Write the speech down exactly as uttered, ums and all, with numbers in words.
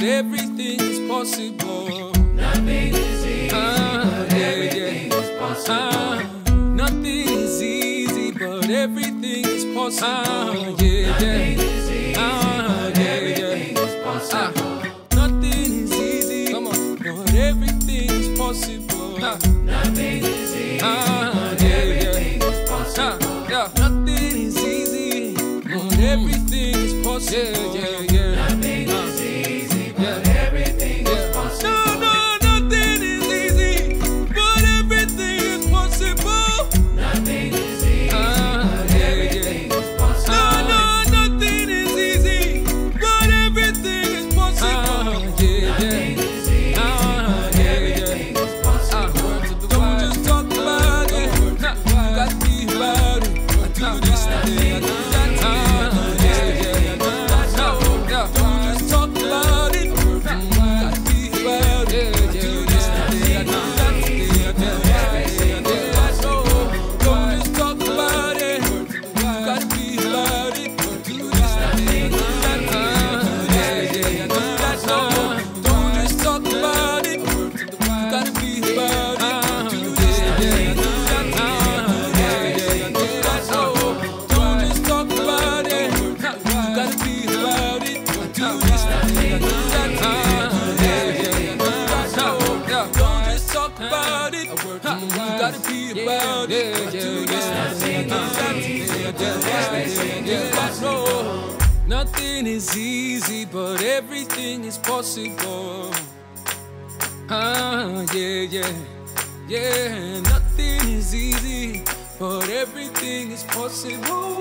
everything is possible. Nothing is easy, Ah, but yeah, everything yeah. is possible. Ah, nothing is easy, but everything is possible. Ah, yeah, yeah. Nothing is easy, Ah, but yeah, everything yeah. is possible. Ah, nothing is easy, come on, but everything is possible. Ah, Nothing is easy, ah, but yeah, everything yeah. is possible. Ah, yeah. Nothing is easy, but everything is possible. Yeah, yeah, yeah. Nothing is easy, but everything is possible. No, no, nothing is easy, but everything is possible. Nothing is easy, Ah, but yeah, everything yeah. is possible. No, no, nothing is easy, but everything is possible. Ah, yeah, Nothing yeah. is easy, Ah, but yeah, everything yeah. is possible. Ah, don't just talk about it, nah, you got to be about it. I do this, I do that, I do that. Ah, yeah, yeah. No, yeah. Don't just talk about it, nah, you got to be about it. I do this, I do that, I do that. Yeah, yeah, yeah. No, don't just talk about it, you got to be about it. I do this, I do that, I do that. Ah, yeah, yeah, yeah. No, don't just talk about it, you got to be about it. I do this, I do that, I do that. Ah, yeah, yeah, yeah. No, don't just talk about it, you got to be about it. I do this, I do that, I do that. Ah, yeah, yeah, yeah. No, yeah. Don't just talk about it, you got to be about it. I do this, I do that, I do that. No, nothing is easy, but everything is possible. Ah, yeah, yeah, yeah. Nothing is easy, but everything is possible.